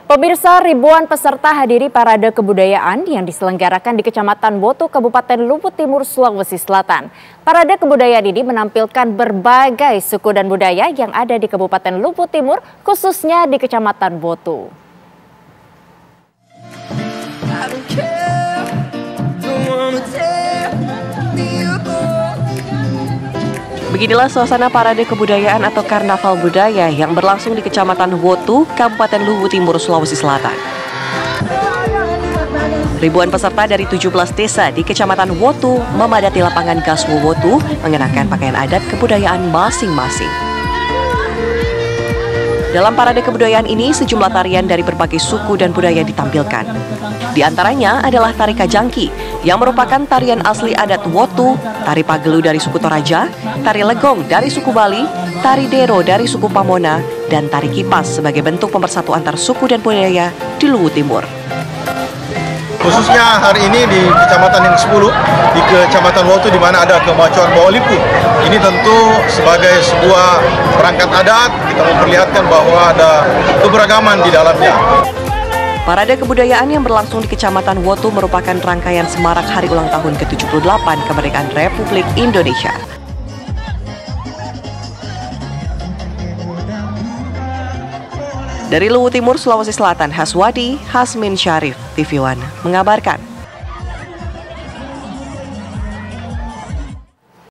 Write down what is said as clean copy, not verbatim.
Pemirsa, ribuan peserta hadiri parade kebudayaan yang diselenggarakan di Kecamatan Wotu, Kabupaten Luwu Timur, Sulawesi Selatan. Parade kebudayaan ini menampilkan berbagai suku dan budaya yang ada di Kabupaten Luwu Timur, khususnya di Kecamatan Wotu. Beginilah suasana parade kebudayaan atau karnaval budaya yang berlangsung di Kecamatan Wotu, Kabupaten Luwu Timur, Sulawesi Selatan. Ribuan peserta dari 17 desa di Kecamatan Wotu memadati lapangan Gaswo Wotu mengenakan pakaian adat kebudayaan masing-masing. Dalam parade kebudayaan ini, sejumlah tarian dari berbagai suku dan budaya ditampilkan. Di antaranya adalah tari Kajangki, yang merupakan tarian asli adat Wotu, tari Pagelu dari suku Toraja, tari Legong dari suku Bali, tari Dero dari suku Pamona, dan tari Kipas sebagai bentuk pemersatu antar suku dan budaya di Luwu Timur. Khususnya hari ini di Kecamatan yang ke-10, di Kecamatan Wotu, di mana ada kemajuan bawah lipu. Ini tentu sebagai sebuah perangkat adat, kita memperlihatkan bahwa ada keberagaman di dalamnya. Parade kebudayaan yang berlangsung di Kecamatan Wotu merupakan rangkaian semarak hari ulang tahun ke-78 kemerdekaan Republik Indonesia. Dari Luwu Timur, Sulawesi Selatan, Haswadi Hasmin Syarif, TV One mengabarkan.